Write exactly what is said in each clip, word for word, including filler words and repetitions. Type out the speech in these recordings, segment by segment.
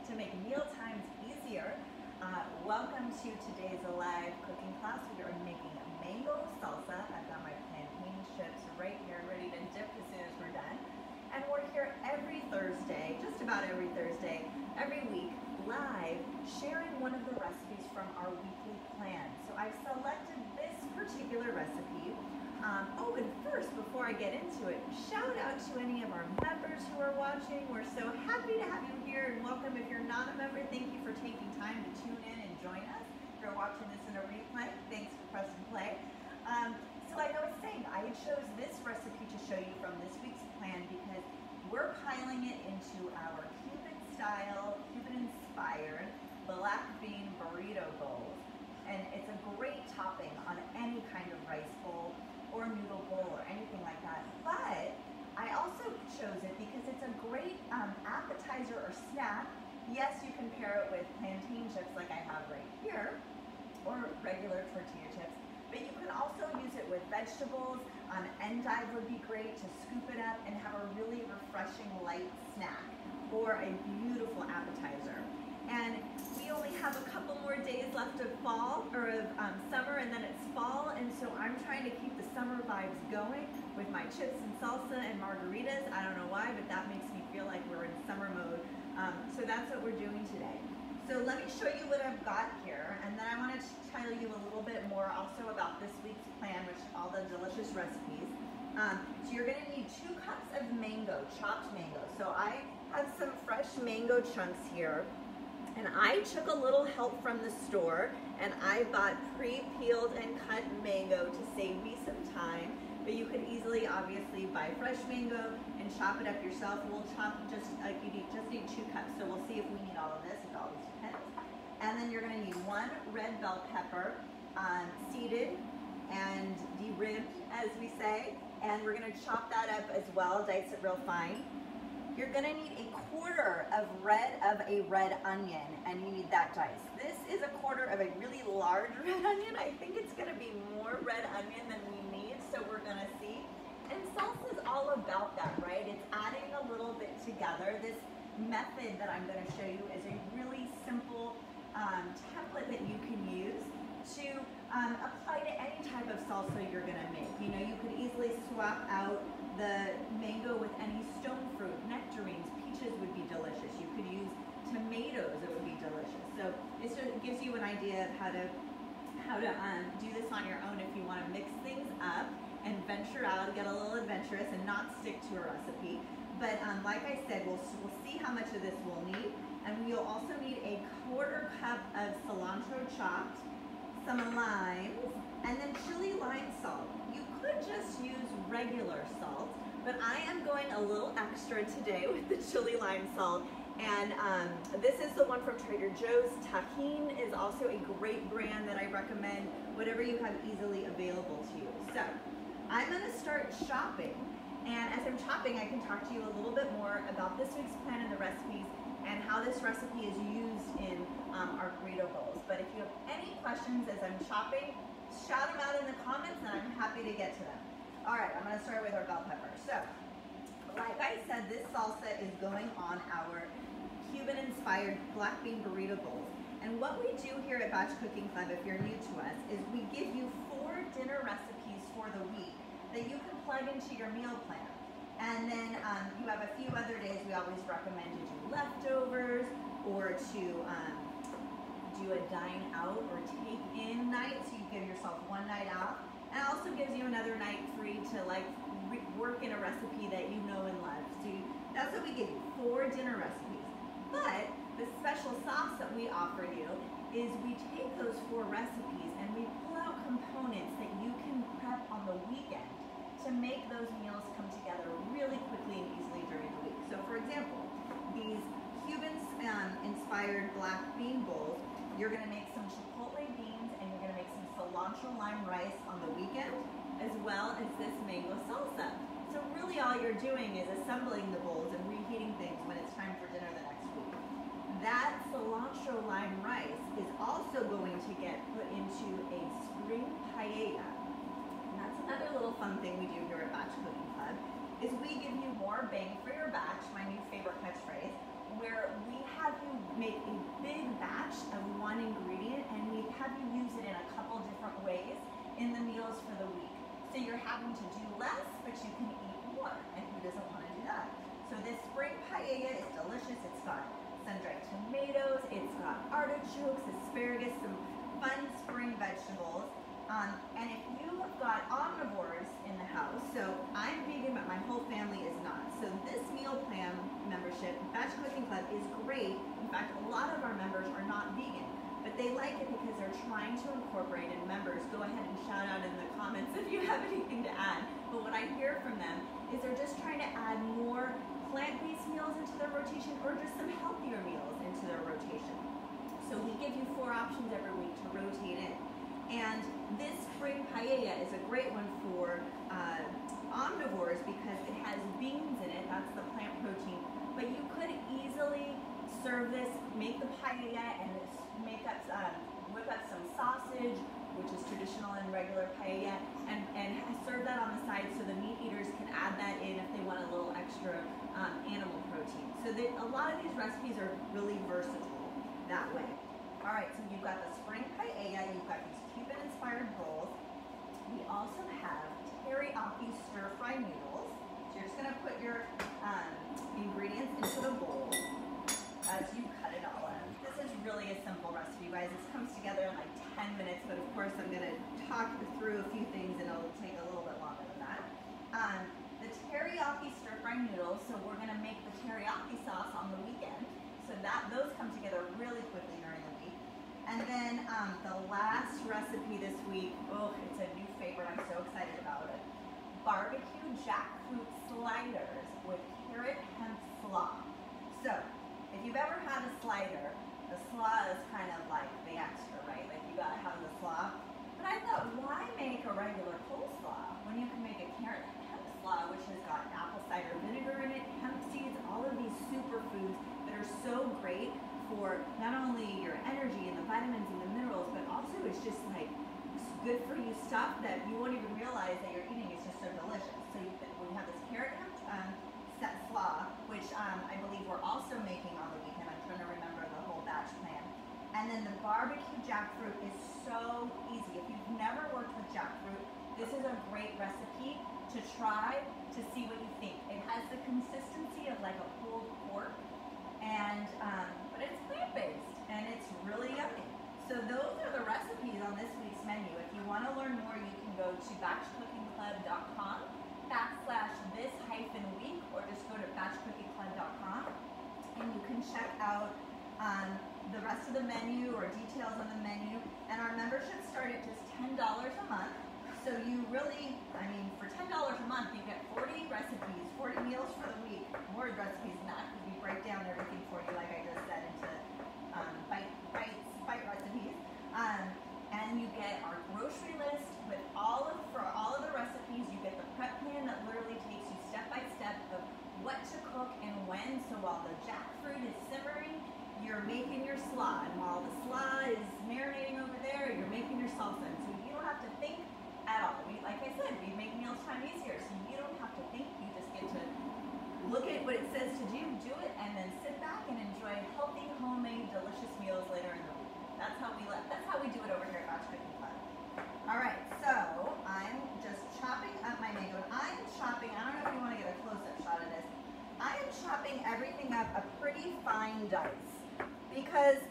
to make meal times easier. Uh, welcome to today's live cooking class. We are making mango salsa. I've got my plantain chips right here ready to dip as soon as we're done. And we're here every Thursday, just about every Thursday, every week, live, sharing one of the recipes from our weekly plan. So I've selected this particular recipe. Um, oh, and first, before I get into it, shout out to any of our members who are watching. We're so happy to have you here, and welcome. If you're not a member, thank you for taking time to tune in and join us. If you're watching this in a replay, thanks for pressing play. Um, so like I was saying, I chose this recipe to show you from this week's plan because we're piling it into our Cuban-style, Cuban-inspired black bean burrito bowls. And it's a great topping on any kind of rice bowl or noodle bowl or anything like that. But I also chose it because it's a great um, appetizer or snack. Yes, you can pair it with plantain chips like I have right here, or regular tortilla chips, but you can also use it with vegetables. Um, endive would be great to scoop it up and have a really refreshing light snack or a beautiful appetizer. And we only have a couple more days left of fall, or of um, summer, and then it's fall, and so I'm trying to keep the summer vibes going with my chips and salsa and margaritas. I don't know why, but that makes me feel like we're in summer mode. Um, so that's what we're doing today. So let me show you what I've got here, and then I want to tell you a little bit more also about this week's plan, which all the delicious recipes. Um, so you're going to need two cups of mango, chopped mango. So I have some fresh mango chunks here. And I took a little help from the store, and I bought pre-peeled and cut mango to save me some time. But you could easily, obviously, buy fresh mango and chop it up yourself. We'll chop just like you need, just need two cups. So we'll see if we need all of this. It always depends. And then you're going to need one red bell pepper, um, seeded and de-ribbed, as we say. And we're going to chop that up as well, dice it real fine. You're gonna need a quarter of red of a red onion, and you need that diced. This is a quarter of a really large red onion. I think it's gonna be more red onion than we need, so we're gonna see. And salsa is all about that, right? It's adding a little bit together. This method that I'm gonna show you is a really simple um, template that you can use to um, apply to any type of salsa you're gonna make. You know, you could easily swap out the mango with any stone fruit, nectarines, peaches would be delicious. You could use tomatoes, it would be delicious. So it just gives you an idea of how to how to um, do this on your own if you want to mix things up and venture out, get a little adventurous and not stick to a recipe. But um, like I said, we'll, we'll see how much of this we'll need. And we'll also need a quarter cup of cilantro chopped, some limes, and then chili lime salt. You could just use regular salt, but I am going a little extra today with the chili lime salt. And um, this is the one from Trader Joe's. Tajin is also a great brand that I recommend, whatever you have easily available to you. So I'm gonna start chopping. And as I'm chopping, I can talk to you a little bit more about this week's plan and the recipes and how this recipe is used in um, our burrito bowls. But if you have any questions as I'm chopping, shout them out in the comments and I'm happy to get to them. All right, I'm gonna start with our bell pepper. So, like I said, this salsa is going on our Cuban-inspired black bean burrito bowls. And what we do here at Batch Cooking Club, if you're new to us, is we give you four dinner recipes for the week that you can plug into your meal plan. And then um, you have a few other days we always recommend to do leftovers or to um, do a dine out or take in night, so you give yourself one night out. And it also gives you another night free to like work in a recipe that you know and love. So you, that's what we give you, four dinner recipes. But the special sauce that we offer you is we take those four recipes and we pull out components that you can prep on the weekend to make those meals come together really quickly and easily during the week. So for example, these Cuban-inspired um, black bean bowls, you're gonna make some chipotle beans and you're gonna make some cilantro lime rice on the weekend, as well as this mango salsa. So really all you're doing is assembling the bowls and reheating things when it's time for dinner the next week. That cilantro lime rice is also going to get put into a spring paella. And that's another little fun thing we do here at Batch Cooking Club, is we give you more bang for your batch, my new favorite catchphrase, where we have you make a big batch of one ingredient and we have you use it in a couple different ways in the meals for the week. So you're having to do less, but you can eat more, and who doesn't want to do that? So this spring paella is delicious. It's got sun-dried tomatoes, it's got artichokes, asparagus, some fun spring vegetables. Um, and if you've got omnivores in the house, so I'm vegan, but my whole family is not. So this meal plan membership, Batch Cooking Club, is great. In fact, a lot of our members are not vegan, but they like it because they're trying to incorporate, and members, go ahead and shout out in the comments if you have anything to add. But what I hear from them is they're just trying to add more plant-based meals into their rotation, or just some healthier meals into their rotation. So we give you four options every week to rotate in. And this spring paella is a great one for uh, omnivores because it has beans in it, that's the plant protein. But you could easily serve this, make the paella and make up, uh, whip up some sausage, which is traditional in regular paella, and, and serve that on the side so the meat eaters can add that in if they want a little extra um, animal protein. So they, a lot of these recipes are really versatile that way. All right, so you've got the spring paella, you've got these Cuban-inspired bowls. We also have teriyaki stir-fry noodles. So you're just gonna put your um, ingredients into the bowl as you cut it all in. This is really a simple recipe, you guys. This comes together in like ten minutes, but of course I'm gonna talk through a few things and it'll take a little bit longer than that. Um, the teriyaki stir-fry noodles, so we're gonna make the teriyaki sauce on the weekend. So that those come together really quickly during the week. And then um, the last recipe this week, oh, it's a new favorite, I'm so excited about it. Barbecue jackfruit sliders with carrot hemp slaw. So, if you've ever had a slider, the slaw is kind of like the extra, right? Like you gotta have the slaw. But I thought, why make a regular coleslaw when you can make a carrot hemp slaw, which has got apple cider vinegar in it, hemp seeds, all of these superfoods that are so great for not only your energy and the vitamins and the minerals, but also it's just like good for you stuff that you won't even realize that you're eating. It's just so delicious. So you, we have this carrot um, set slaw, which um, I believe we're also making on the weekend. I'm trying to remember the whole batch plan. And then the barbecue jackfruit is so easy. If you've never worked with jackfruit, this is a great recipe to try to see what you think. It has the consistency of like a pulled pork, and um, but it's plant-based and it's really yummy. So those are the recipes on this week's menu. If you want to learn more, you can go to batch cooking club dot com backslash this hyphen week, or just go to batch cooking club dot com and you can check out um, the rest of the menu or details on the menu. And our memberships start at just ten dollars a month. So you really, I mean, for ten dollars a month, you get forty recipes, forty meals for the week. More recipes than that, because we break down everything for you, like I just said, into um, bite, bites, bite recipes. Um, and you get our grocery list with all of, for all of the recipes. You get the prep plan that literally takes you step by step of what to cook and when. So while the jackfruit is simmering, you're making your slaw. And while the slaw is marinating over there, you're making your salsa. And so you don't have to think at all. We, like I said, we make mealtime easier, so you don't have to think. You just get to look at what it says to do, do it, and then sit back and enjoy healthy, homemade, delicious meals later in the week. That's how we let. That's how we do it over here at Batch Cooking Club. All right, so I'm just chopping up my mango. I'm chopping. I don't know if you want to get a close-up shot of this. I am chopping everything up a pretty fine dice because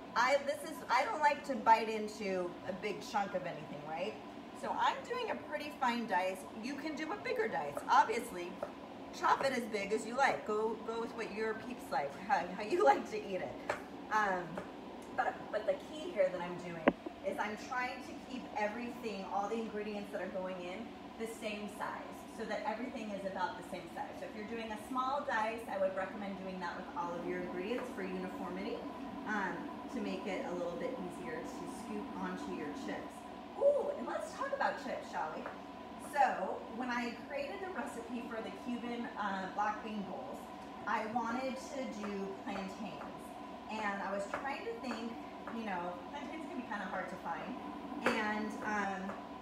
I this is I don't like to bite into a big chunk of anything, right? So I'm doing a pretty fine dice. You can do a bigger dice, obviously. Chop it as big as you like. Go go with what your peeps like, how, how you like to eat it. Um, but, but the key here that I'm doing is I'm trying to keep everything, all the ingredients that are going in, the same size, so that everything is about the same size. So if you're doing a small dice, I would recommend doing that with all of your ingredients for uniformity, um, to make it a little bit easier to scoop onto your chips. Ooh, and let's talk about chips, shall we? So, when I created the recipe for the Cuban uh, black bean bowls, I wanted to do plantains. And I was trying to think, you know, plantains can be kind of hard to find. And um,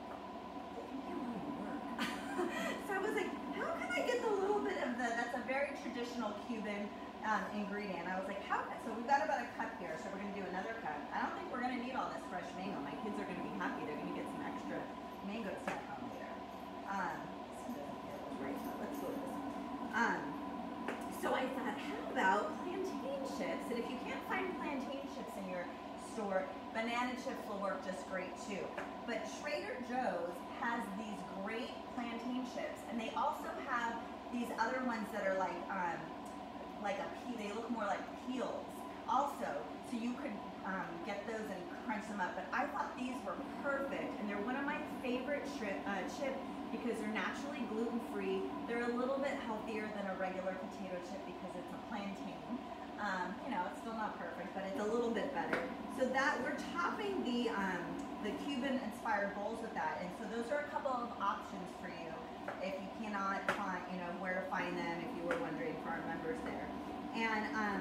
it can really work. So I was like, how can I get a little bit of the, that's a very traditional Cuban um, ingredient. I was like, how, so we've got about a cup here, so we're gonna do another cup. I don't think we're gonna need all this fresh mango. My kids are gonna be happy. They're gonna get some extra mango snack on later. Um, this one doesn't feel right, so let's go with this one. Um, so I thought, how about plantain chips? And if you can't find plantain chips in your store, banana chips will work just great too. But Trader Joe's has these great plantain chips, and they also have these other ones that are like um, like a pea. They look more like peels also, so you could um, get those and crunch them up. But I thought these were perfect, and they're one of my favorite shrimp, uh, chip because they're naturally gluten-free. They're a little bit healthier than a regular potato chip because it's a plantain. Um, you know, it's still not perfect, but it's a little bit better. So that we're topping the um, the Cuban-inspired bowls with that, and so those are a couple of options for you if you cannot find, you know, where to find them. If you were wondering, for our members there, and um,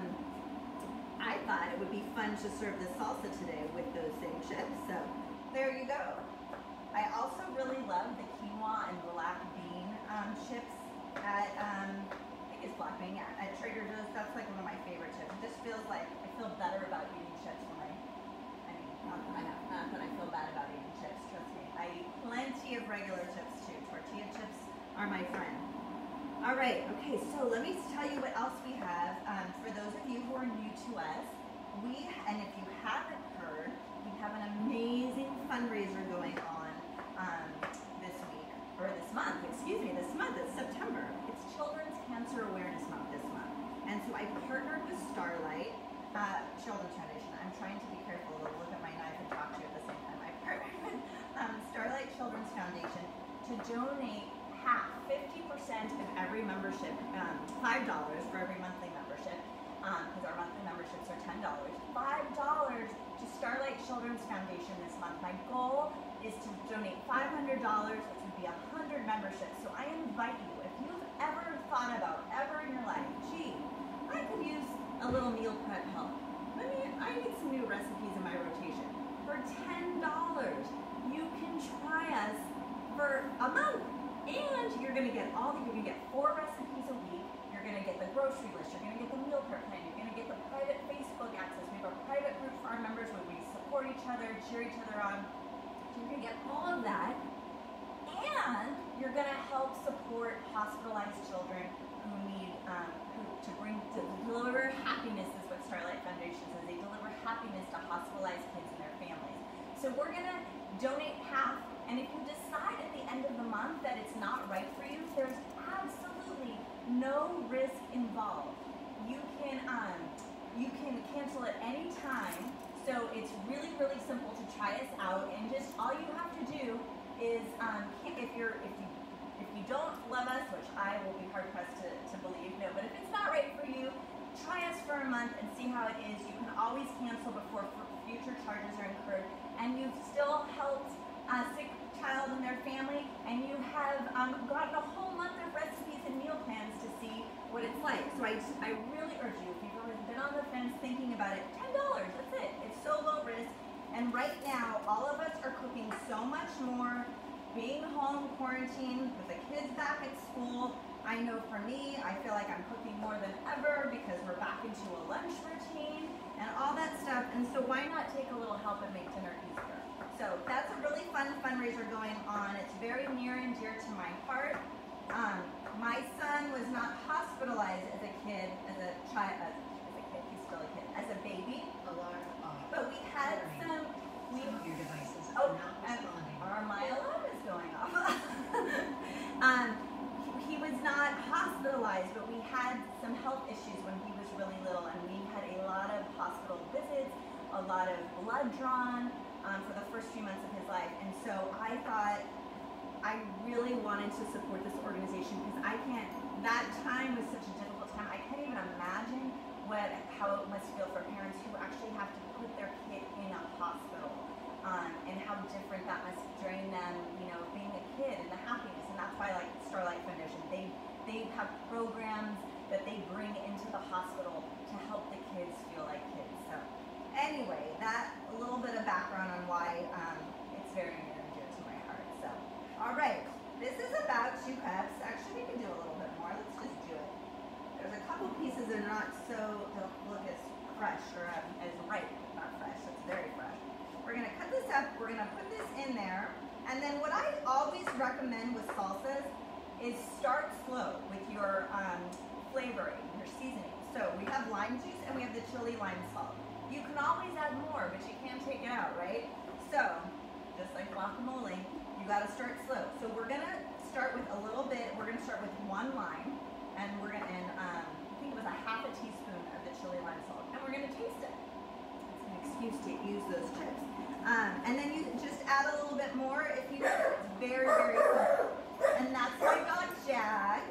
I thought it would be fun to serve the salsa today with those same chips. So there you go. I also really love the quinoa and black bean um, chips at. Um, It's black bean, yeah, at Trader Joe's. That's like one of my favorite chips. It just feels like I feel better about eating chips when I, I mean, not that I have, not that I feel bad about eating chips, trust me. I eat plenty of regular chips too. Tortilla chips are my friend. All right, okay, so let me tell you what else we have. Um, for those of you who are new to us, we, and if you haven't heard, we have an amazing fundraiser going on um, this week, or this month, excuse me, this month, it's September. It's Children's Cancer Awareness Month this month. And so I partnered with Starlight uh, Children's Foundation. I'm trying to be careful to look at my knife and talk to you at the same time. I partnered with um, Starlight Children's Foundation to donate half, fifty percent of every membership, um, five dollars for every monthly membership, because um, our monthly memberships are ten dollars, five dollars to Starlight Children's Foundation this month. My goal is to donate five hundred dollars, which would be one hundred memberships. So I invite you, if you've ever thought about, ever in your life, gee, I could use a little meal prep help. Let me, I need some new recipes in my rotation. For ten dollars, you can try us for a month. And you're gonna get all the, you're gonna get four recipes a week. You're gonna get the grocery list. You're gonna get the meal prep plan. You're gonna get the private Facebook access. We have a private group for our members where we support each other, cheer each other on. So you're gonna get all of that. And you're gonna help support hospitalized children who need, um, who, to bring, to deliver happiness is what Starlight Foundation says. They deliver happiness to hospitalized kids and their families. So we're gonna donate half, and if you decide at the end of the month that it's not right for you, there's absolutely no risk involved. You can, um, you can cancel at any time. So it's really, really simple to try us out, and just all you have to do is, um, if you're, if you, if you don't love us, which I will be hard pressed to, to believe, no, but if it's not right for you, try us for a month and see how it is. You can always cancel before future charges are incurred, and you've still helped a sick child and their family, and you have um, gotten a whole month of recipes and meal plans to see what it's like. So I, I really urge you, if you've always been on the fence thinking about it, ten dollars, that's it. It's so low risk. And right now, all of us are cooking so much more, being home quarantined with the kids back at school. I know for me, I feel like I'm cooking more than ever because we're back into a lunch routine and all that stuff. And so why not take a little help and make dinner easier? So that's a really fun fundraiser going on. It's very near and dear to my heart. Um, my son was not hospitalized as a kid, as a child, as, as a kid, he's still a kid, as a baby. Alarm off. But we had some, we, Some of your devices oh, are not responding. our, my alarm is going off. um, he, he was not hospitalized, but we had some health issues when he was really little, and we had a lot of hospital visits, a lot of blood drawn um, for the first few months of his life. And so I thought I really wanted to support this organization because I can't, that time was such a difficult time. I can't even imagine what, how it must feel for parents who actually have to put their kid in a hospital, um, and how different that must drain them, you know, being a kid and the happiness. And that's why I like Starlight Foundation. They, they have programs that they bring into the hospital to help the kids feel like kids. So anyway, that a little bit of background on why um, it's very near and dear to my heart. So, all right, this is about two cups. Actually, we can do a little bit more. Let's just do it. There's a couple pieces because they're not so, don't look as fresh or um, as ripe, not fresh, it's very fresh. We're gonna cut this up, we're gonna put this in there, and then what I always recommend with salsas is start slow with your um, flavoring, your seasoning. So we have lime juice and we have the chili lime salt. You can always add more, but you can't take it out, right? So, just like guacamole, you gotta start slow. So we're gonna start with a little bit, we're gonna start with one lime, and we're gonna, and um, I think it was a half a teaspoon of the chili lime salt, and we're gonna taste it. It's an excuse to use those chips. Um, and then you just add a little bit more if you want. It's very, very simple. And that's my dog, Jack.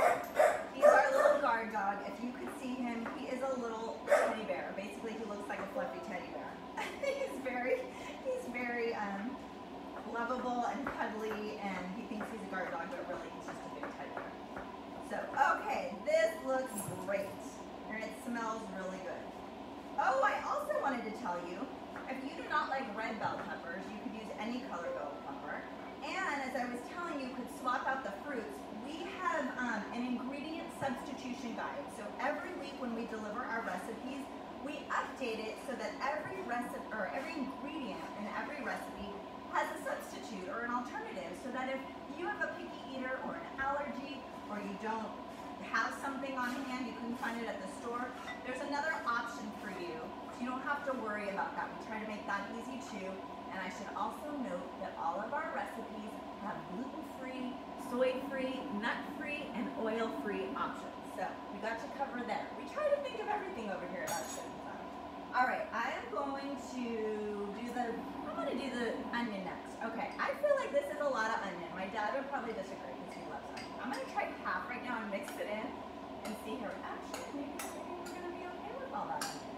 He's our little guard dog. If you could see him, he is a little teddy bear. Basically, he looks like a fluffy teddy bear. he's very, he's very um, lovable and cuddly, and he thinks he's a guard dog, but really he's just a big teddy bear. So, okay, this looks great, and it smells really good. Oh, I also wanted to tell you, if you do not like red bell peppers, you could use any color bell pepper. And as I was telling you, you could swap out the fruits. We have um, an ingredient substitution guide. So every week when we deliver our recipes, we update it so that every recipe or every ingredient in every recipe has a substitute or an alternative, so that if you have a picky eater or an allergy, or you don't have something on hand, you couldn't find it at the store, there's another option for you. You don't have to worry about that. We try to make that easy too. And I should also note that all of our recipes have gluten-free, soy-free, nut-free, and oil-free options. So we got you covered there. We try to think of everything over here at Chicken Fun. All right, I am going to do the, I'm going to do the onion next. Okay, I feel like this is a lot of onion. My dad would probably disagree because he loves onion. I'm going to try half right now and mix it in and see here. Actually, maybe we're going to be okay with all that onion.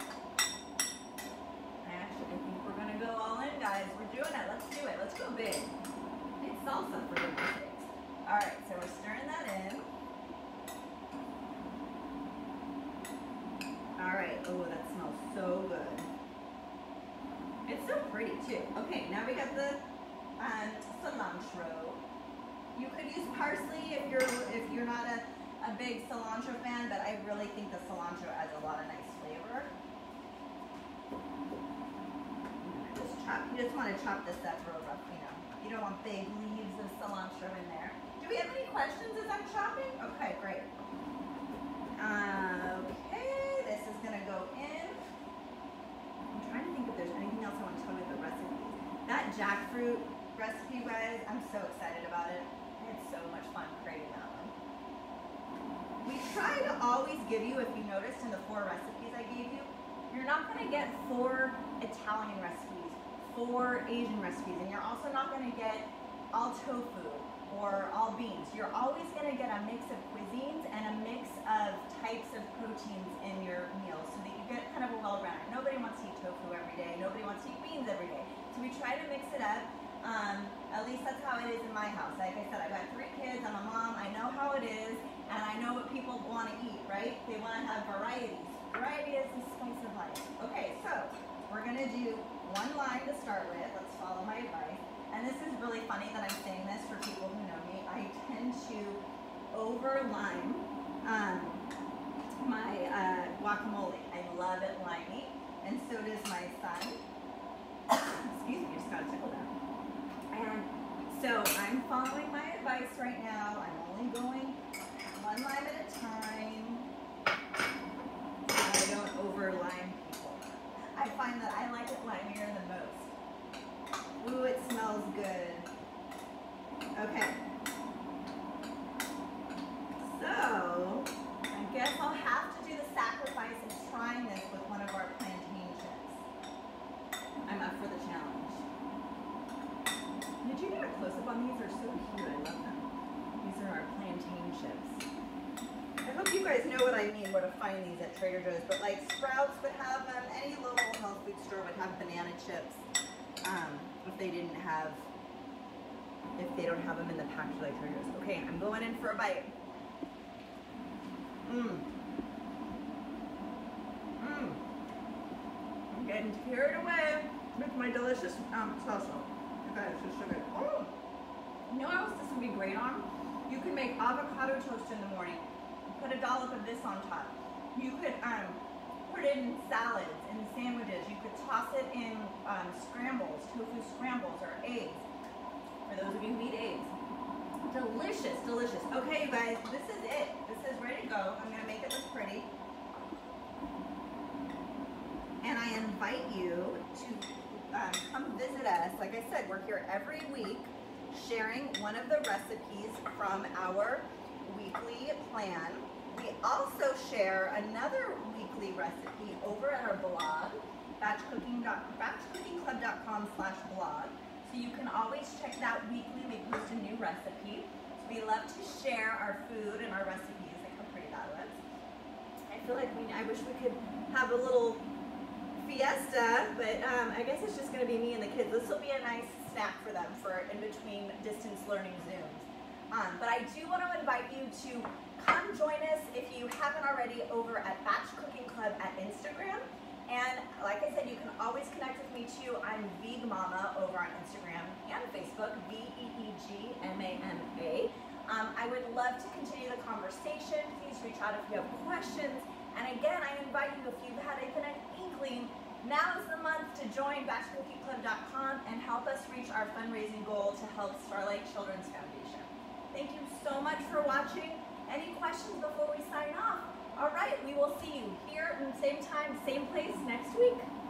I think we're gonna go all in, guys. We're doing it. Let's do it. Let's go big. It's salsa, for goodness sakes. All right, so we're stirring that in. All right. Oh, that smells so good. It's so pretty too. Okay, now we got the um, cilantro. You could use parsley if you're if you're not a, a big cilantro fan, but I really think the cilantro adds a lot of nice flavor. Chop. You just want to chop this up real rough, you know. You don't want big leaves of cilantro in there. Do we have any questions as I'm chopping? Okay, great. Uh, okay, this is going to go in. I'm trying to think if there's anything else I want to tell you with the recipes. That jackfruit recipe, guys, I'm so excited about it. I had so much fun creating that one. We try to always give you, if you noticed in the four recipes I gave you, you're not going to get four Italian recipes, four Asian recipes, and you're also not going to get all tofu or all beans. You're always going to get a mix of cuisines and a mix of types of proteins in your meals so that you get kind of a well-rounded. Nobody wants to eat tofu every day. Nobody wants to eat beans every day. So we try to mix it up. Um, at least that's how it is in my house. Like I said, I've got three kids. I'm a mom. I know how it is, and I know what people want to eat, right? They want to have varieties. Variety is the spice of life. Okay, so we're going to do one lime to start with. Let's follow my advice. And this is really funny that I'm saying this for people who know me. I tend to over lime um, my uh, guacamole. I love it limey, and so does my son. Excuse me, just got a tickle down. And so I'm following my advice right now. I'm only going one lime at a time. I don't over lime people. I find that I like it limier the most. Ooh, it smells good. Okay. So, I guess I'll have to do the sacrifice of trying this with one of our plantain chips. I'm up for the challenge. Did you get a close-up on these? They're so cute. I love them. These are our plantain chips. I hope you guys know what I mean, where to find these at Trader Joe's, but like Sprouts would have them, any local health food store would have banana chips, um, if they didn't have, if they don't have them in the package like Trader Joe's. Okay, I'm going in for a bite. Mmm. Mmm. I'm getting carried away with my delicious um, salsa. You guys, it's so good. Oh! You know what else this would be great on? You can make avocado toast in the morning. Put a dollop of this on top. You could um, put it in salads, in sandwiches. You could toss it in um, scrambles, tofu scrambles, or eggs. For those of you who eat eggs. Delicious, delicious. Okay, you guys, this is it. This is ready to go. I'm gonna make it look pretty. And I invite you to um, come visit us. Like I said, we're here every week sharing one of the recipes from our weekly plan. We also share another weekly recipe over at our blog, batch cooking club dot com slash blog. So you can always check it out weekly. We post a new recipe. So we love to share our food and our recipes. Like how pretty that looks. I feel like we, I wish we could have a little fiesta, but um, I guess it's just going to be me and the kids. This will be a nice snack for them for in between distance learning Zooms. Um, but I do want to invite you to come join us if you haven't already over at Batch Cooking Club at Instagram. And like I said, you can always connect with me too. I'm Veeg Mama over on Instagram and Facebook, V E E G M A M A. Um, I would love to continue the conversation. Please reach out if you have questions. And again, I invite you, if you've had even an inkling, now is the month to join batch cooking club dot com and help us reach our fundraising goal to help Starlight Children's Foundation. Thank you so much for watching. Any questions before we sign off? All right, we will see you here in the same time, same place next week.